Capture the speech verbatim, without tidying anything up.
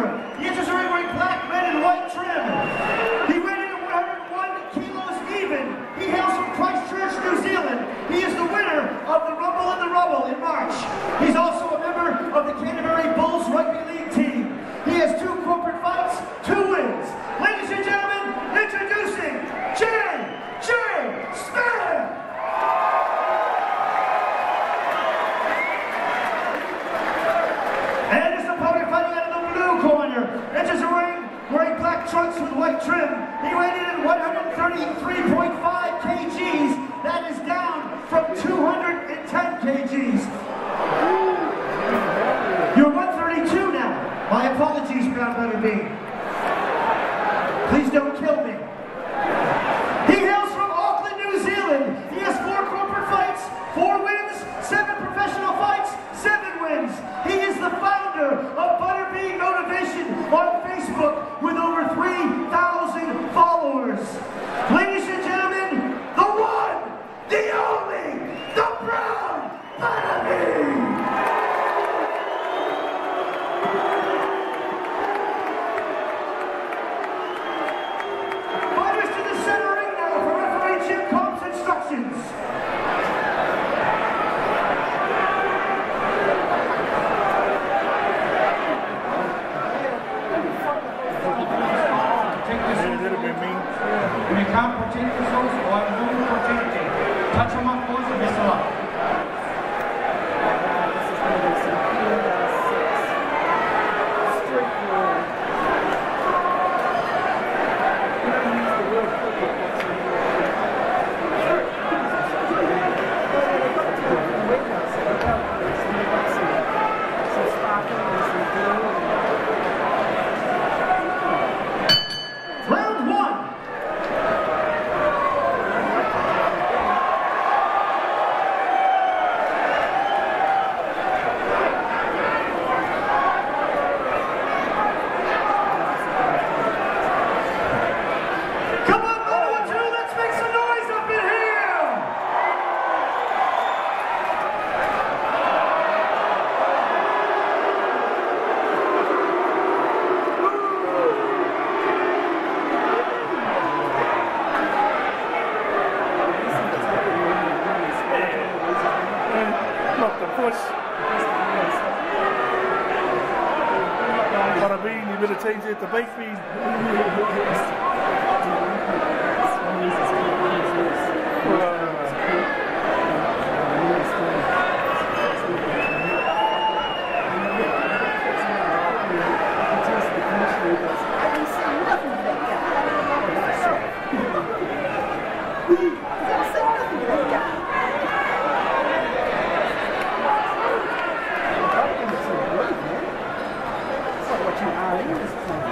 He enters the ring wearing black, red, and white trim. He weighed in at one hundred one kilos even. He hails from Christchurch, New Zealand. He is the winner of the Rumble in the Rubble in March. He's also a member of the Canterbury Bulls Rugby League team. He has two corporate fights, two wins. Ladies and gentlemen, introducing J J Smith! And his opponent fighting out of the blue corner. Enters the ring wearing black trunks with white trim. He weighed in at one hundred thirty-three point five kilograms. That is down from two hundred ten kilograms. You're one thirty-two now. My apologies, Brown Buttabean. Please don't kill me. He hails from Auckland, New Zealand. He has four corporate fights, four wins, seven professional fights, seven wins. He is the founder of Buttabean Motivation on Facebook with over three thousand followers. Ladies and gentlemen, the one, the only, the Brown Buttabean! Fighters to the center ring now for referee Jim Combs' instructions. When you can't protect yourselves, I will protect you. Touch them up, boys, and best of luck. Buttabean, you better change it to baked bean. What you are in this place.